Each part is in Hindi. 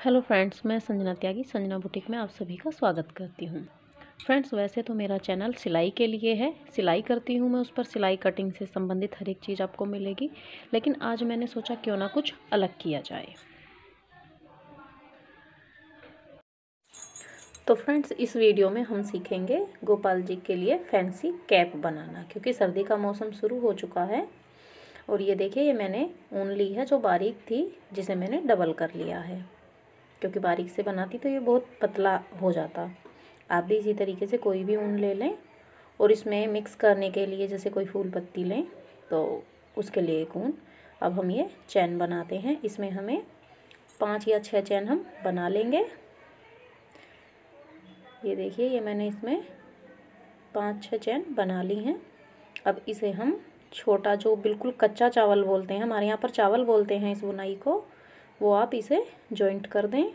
हेलो फ्रेंड्स, मैं संजना त्यागी संजना बुटीक में आप सभी का स्वागत करती हूँ। फ्रेंड्स, वैसे तो मेरा चैनल सिलाई के लिए है, सिलाई करती हूँ मैं, उस पर सिलाई कटिंग से संबंधित हर एक चीज़ आपको मिलेगी। लेकिन आज मैंने सोचा क्यों ना कुछ अलग किया जाए। तो फ्रेंड्स, इस वीडियो में हम सीखेंगे गोपाल जी के लिए फैंसी कैप बनाना, क्योंकि सर्दी का मौसम शुरू हो चुका है। और ये देखिए, ये मैंने ऊन ली है जो बारीक थी, जिसे मैंने डबल कर लिया है, क्योंकि बारीक से बनाती तो ये बहुत पतला हो जाता। आप भी इसी तरीके से कोई भी ऊन ले लें और इसमें मिक्स करने के लिए जैसे कोई फूल पत्ती लें तो उसके लिए एक ऊन। अब हम ये चैन बनाते हैं। इसमें हमें 5 या 6 चैन हम बना लेंगे। ये देखिए, ये मैंने इसमें 5-6 चैन बना ली हैं। अब इसे हम छोटा, जो बिल्कुल कच्चा चावल बोलते हैं, हमारे यहाँ पर चावल बोलते हैं इस बुनाई को, वो आप इसे जॉइंट कर दें।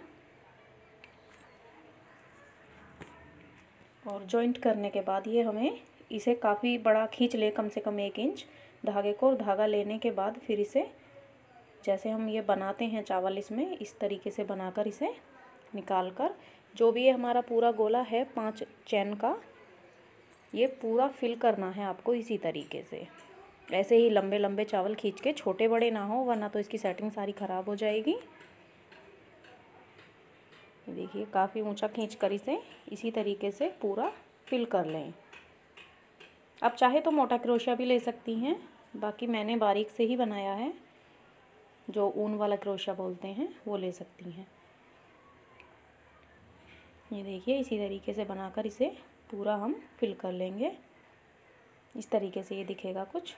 और जॉइंट करने के बाद ये हमें इसे काफ़ी बड़ा खींच ले, कम से कम 1 इंच धागे को। और धागा लेने के बाद फिर इसे, जैसे हम ये बनाते हैं चावल, इसमें इस तरीके से बनाकर इसे निकाल कर, जो भी ये हमारा पूरा गोला है 5 चैन का, ये पूरा फिल करना है आपको इसी तरीके से। ऐसे ही लंबे लंबे चावल खींच के, छोटे बड़े ना हो, वरना तो इसकी सेटिंग सारी ख़राब हो जाएगी। देखिए, काफ़ी ऊंचा खींच कर इसे इसी तरीके से पूरा फिल कर लें। आप चाहे तो मोटा क्रोशिया भी ले सकती हैं, बाकी मैंने बारीक से ही बनाया है, जो ऊन वाला क्रोशिया बोलते हैं वो ले सकती हैं। ये देखिए, इसी तरीके से बनाकर इसे पूरा हम फिल कर लेंगे। इस तरीके से ये दिखेगा कुछ।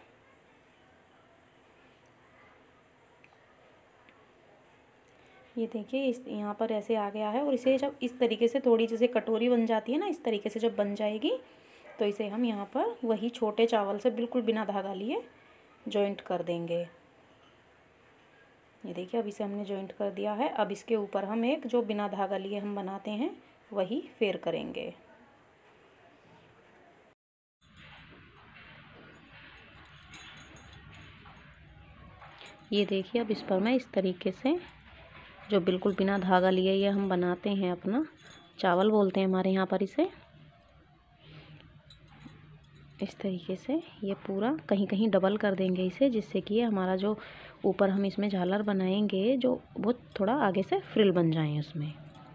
ये देखिए, इस यहाँ पर ऐसे आ गया है। और इसे जब इस तरीके से थोड़ी जैसे कटोरी बन जाती है ना, इस तरीके से जब बन जाएगी तो इसे हम यहाँ पर वही छोटे चावल से बिल्कुल बिना धागा लिए जॉइंट कर देंगे। ये देखिए, अब इसे हमने जॉइंट कर दिया है। अब इसके ऊपर हम एक, जो बिना धागा लिए हम बनाते हैं, वही फेर करेंगे। ये देखिए, अब इस पर मैं इस तरीके से, जो बिल्कुल बिना धागा लिए ये हम बनाते हैं, अपना चावल बोलते हैं हमारे यहाँ पर इसे, इस तरीके से ये पूरा कहीं कहीं डबल कर देंगे इसे, जिससे कि ये हमारा जो ऊपर हम इसमें झालर बनाएंगे, जो बहुत थोड़ा आगे से फ्रिल बन जाएं उसमें।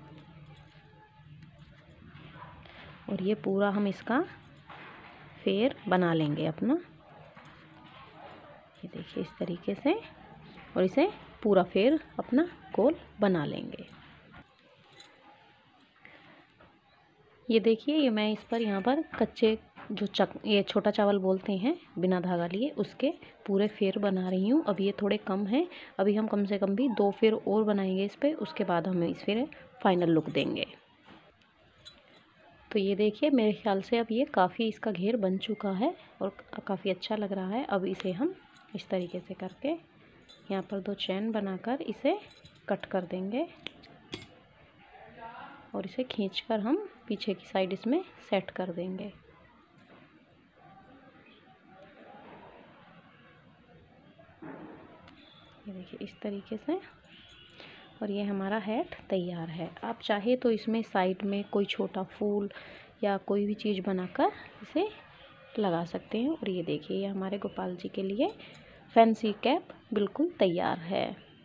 और ये पूरा हम इसका फेर बना लेंगे अपना। ये देखिए, इस तरीके से, और इसे पूरा फेर अपना गोल बना लेंगे। ये देखिए, ये मैं इस पर यहाँ पर कच्चे, जो ये छोटा चावल बोलते हैं बिना धागा लिए, उसके पूरे फेर बना रही हूँ। अब ये थोड़े कम हैं, अभी हम कम से कम भी 2 फेर और बनाएंगे इस पर, उसके बाद हम इस फिर फाइनल लुक देंगे। तो ये देखिए, मेरे ख्याल से अब ये काफ़ी इसका घेर बन चुका है और काफ़ी अच्छा लग रहा है। अब इसे हम इस तरीके से करके यहाँ पर 2 चैन बनाकर इसे कट कर देंगे और इसे खींचकर हम पीछे की साइड इसमें सेट कर देंगे। ये देखिए, इस तरीके से। और ये हमारा हैट तैयार है। आप चाहे तो इसमें साइड में कोई छोटा फूल या कोई भी चीज़ बनाकर इसे लगा सकते हैं। और ये देखिए, ये हमारे गोपाल जी के लिए फैंसी कैप बिल्कुल तैयार है।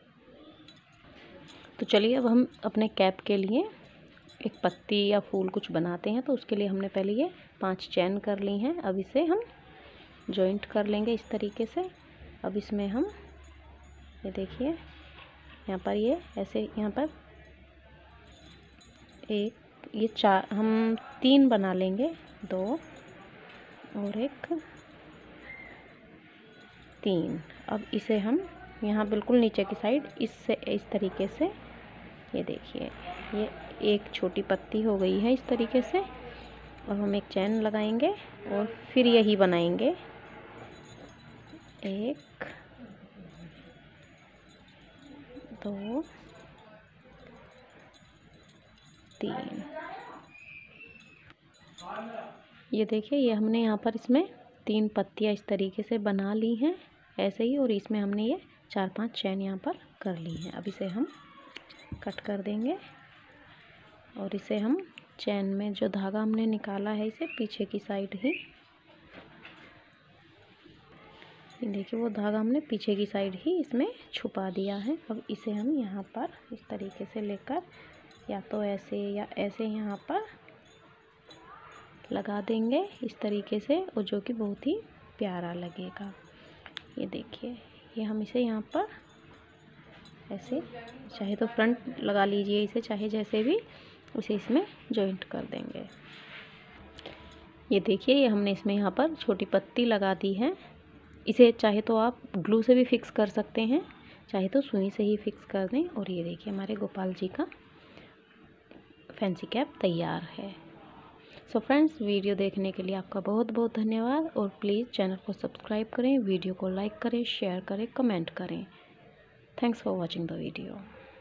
तो चलिए, अब हम अपने कैप के लिए एक पत्ती या फूल कुछ बनाते हैं। तो उसके लिए हमने पहले ये 5 चैन कर ली हैं। अब इसे हम जॉइंट कर लेंगे इस तरीके से। अब इसमें हम, ये देखिए, यहाँ पर ये ऐसे, यहाँ पर एक, ये 4, हम 3 बना लेंगे, 2 और 1, 3। अब इसे हम यहाँ बिल्कुल नीचे की साइड इससे इस तरीके से, ये देखिए, ये एक छोटी पत्ती हो गई है इस तरीके से। अब हम एक चैन लगाएंगे और फिर यही बनाएंगे, 1, 2, 3। ये देखिए, ये हमने यहाँ पर इसमें 3 पत्तियाँ इस तरीके से बना ली हैं ऐसे ही। और इसमें हमने ये 4-5 चैन यहाँ पर कर ली हैं। अब इसे हम कट कर देंगे और इसे हम चैन में जो धागा हमने निकाला है इसे पीछे की साइड ही, ये देखिए वो धागा हमने पीछे की साइड ही इसमें छुपा दिया है। अब इसे हम यहाँ पर इस तरीके से लेकर या तो ऐसे या ऐसे यहाँ पर लगा देंगे इस तरीके से, और जो कि बहुत ही प्यारा लगेगा। ये देखिए, ये हम इसे यहाँ पर ऐसे, चाहे तो फ्रंट लगा लीजिए इसे, चाहे जैसे भी उसे इसमें जॉइंट कर देंगे। ये देखिए, ये हमने इसमें यहाँ पर छोटी पत्ती लगा दी है। इसे चाहे तो आप ग्लू से भी फिक्स कर सकते हैं, चाहे तो सुई से ही फिक्स कर दें। और ये देखिए हमारे गोपाल जी का फैंसी कैप तैयार है। सो फ्रेंड्स, वीडियो देखने के लिए आपका बहुत बहुत धन्यवाद, और प्लीज़ चैनल को सब्सक्राइब करें, वीडियो को लाइक करें, शेयर करें, कमेंट करें। Thanks for watching the video.